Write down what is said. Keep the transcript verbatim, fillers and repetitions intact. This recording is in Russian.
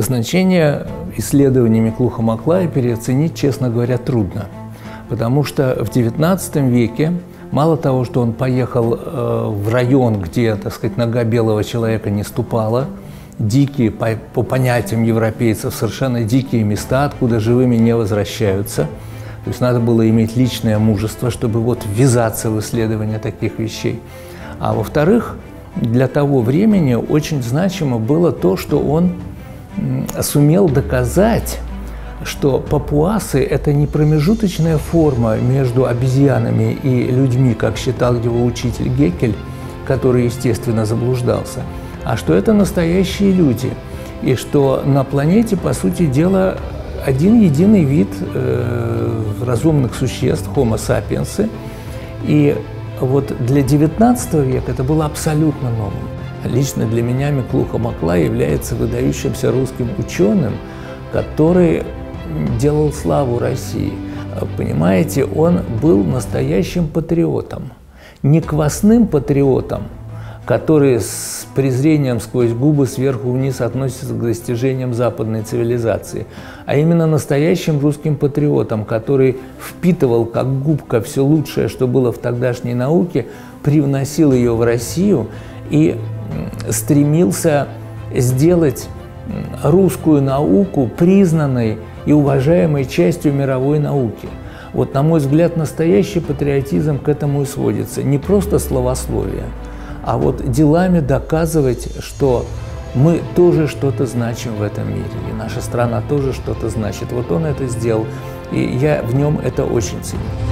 Значение исследований Миклуха-Маклая переоценить, честно говоря, трудно. Потому что в девятнадцатом веке мало того, что он поехал э, в район, где, так сказать, нога белого человека не ступала, дикие, по, по понятиям европейцев, совершенно дикие места, откуда живыми не возвращаются. То есть надо было иметь личное мужество, чтобы вот ввязаться в исследование таких вещей. А во-вторых, для того времени очень значимо было то, что он сумел доказать, что папуасы – это не промежуточная форма между обезьянами и людьми, как считал его учитель Геккель, который, естественно, заблуждался, а что это настоящие люди, и что на планете, по сути дела, один единый вид э, разумных существ, Homo sapiens, и вот для девятнадцатого века это было абсолютно новым. Лично для меня Миклуха-Маклай является выдающимся русским ученым, который делал славу России. Понимаете, он был настоящим патриотом, не квасным патриотом, который с презрением сквозь губы сверху вниз относится к достижениям западной цивилизации, а именно настоящим русским патриотом, который впитывал как губка все лучшее, что было в тогдашней науке, привносил ее в Россию и стремился сделать русскую науку признанной и уважаемой частью мировой науки. Вот, на мой взгляд, настоящий патриотизм к этому и сводится. Не просто словословие, а вот делами доказывать, что мы тоже что-то значим в этом мире, и наша страна тоже что-то значит. Вот он это сделал, и я в нем это очень ценю.